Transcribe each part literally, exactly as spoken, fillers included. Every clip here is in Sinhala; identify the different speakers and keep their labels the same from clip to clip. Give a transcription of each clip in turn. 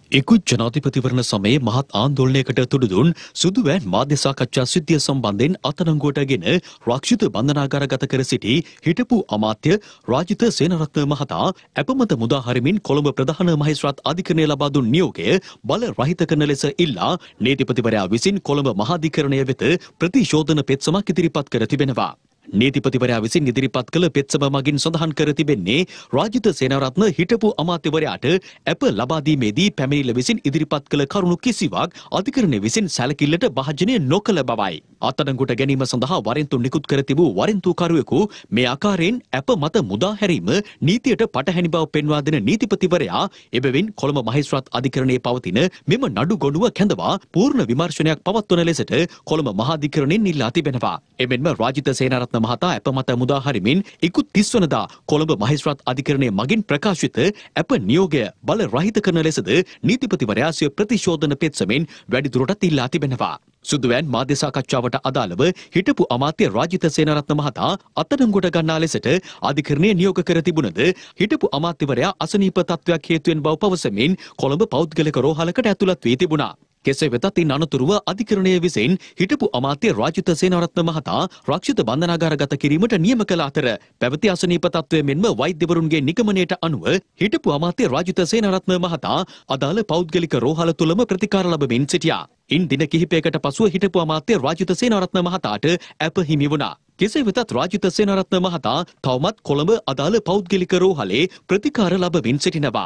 Speaker 1: ඉකුත් ජනාධිපතිවරණ සමයේ මහත් ආන්දෝලනයකට තුඩු දුන් සුදු වෑන් මාධ්‍ය සාකච්ඡා සිද්ධිය සම්බන්ධයෙන් අත්අඩංගුවටගෙන රක්ෂිත බන්ධනාගාරගත කර සිටි හිටපු අමාත්‍ය රාජිත සේනරත්න මහතා අපමත මුදා හරිමින් කොළඹ ප්‍රධාන මහේස්ත්‍රාත් අධිකරණය ලබා දුන් නියෝගය බල රහිත කරන ලෙස ඉල්ලා නීතිපතිවරයා විසින් කොළඹ මහාධිකරණය වෙත ප්‍රතිශෝධන පෙත්සමක් ඉදිරිපත් කර තිබෙනවා. නීතිපතිවරයා විසින් ඉදිරිපත් කළ පෙත්සම මගින් සඳහන් කර තිබෙන්නේ රාජිත සේනාරත්න හිටපු අමාත්‍යවරයාට අප ලබා දීමේදී පැමිණිල්ල විසින් ඉදිරිපත් කළ කරුණු කිසිවක් අධිකරණය විසින් සැලකිල්ලට භාජනය නොකළ බවයි. අත්අඩංගුවට ගැනීම සඳහා වරෙන්තු නිකුත් කර තිබූ වරෙන්තුකරුවෙකු මේ ආකාරයෙන් අප මත මුදා හැරීම නීතියට පටහැනි බව පෙන්වා දෙන නීතිපතිවරයා එබැවින් කොළඹ මහේස්ත්‍රාත් අධිකරණයේ පවතින මෙම නඩු ගොනුව කැඳවා පූර්ණ විමර්ශනයක් පවත්වන ලෙසට කොළඹ මහාධිකරණයෙන් ඉල්ලා තිබෙනවා. එමෙන්ම රාජිත සේනාරත්න මහතා අප මත මුදා හරිමින් ඉකුත් තිස් වනදා කොළඹ මහේස්ත්‍රාත් අධිකරණයේ මගින් ප්‍රකාශිත අප නියෝගය බල රහිත කරන ලෙසද නීතිපතිවරයා සිය ප්‍රතිශෝධන පෙත්සමෙන් වැඩිදුරටත් ඉල්ලා තිබෙනවා. සුදුවෑන් මාධ්‍ය සාකච්ඡාවට අදාළව හිටපු අමාත්‍ය රාජිත සේනාරත්න මහතා අත්අඩංගුවට ගන්නා ලෙසට අධිකරණය නියෝග කර තිබුණද හිටපු අමාත්‍යවරයා අසනීප තත්ත්වයක් හේතුවෙන් බව පවසමින් කොළඹ පෞද්ගලික රෝහලකට ඇතුළත් වී තිබුණා. කෙසේ වෙතත් ඉන් අනතුරුව අධිකරණය විසින් හිටපු අමාත්‍ය රාජිත සේනාරත්න මහතා රක්ෂිත බන්ධනාගාරගත කිරීමට නියම කළ අතර පැවති අසනීප තත්ත්වය මෙන්ම වෛද්‍යවරුන්ගේ නිගමනයට අනුව හිටපු අමාත්‍ය රාජිත සේනාරත්න මහතා අදාළ පෞද්ගලික රෝහල තුලම ප්‍රතිකාර ලබමින් සිටියා. ඉන් දින කිහිපයකට පසුව හිටපු අමාත්‍ය රාජිත සේනාරත්න මහතාට අප හිමි වුණා. කෙසේ වෙතත් රාජිත සේනාරත්න මහතා තවමත් කොළඹ අදාළ පෞද්ගලික රෝහලේ ප්‍රතිකාර ලබමින් සිටිනවා.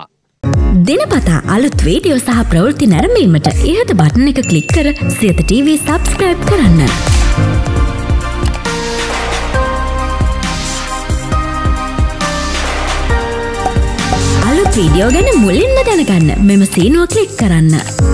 Speaker 2: දිනපතා අලුත් වීඩියෝ සහ ප්‍රවෘත්ති නැරඹීමට ඉහත බටන් එක ක්ලික් කර සියත ටීවී සබ්ස්ක්‍රයිබ් කරන්න. අලුත් වීඩියෝ ගැන මුලින්ම දැනගන්න මෙම සීනුව ක්ලික් කරන්න.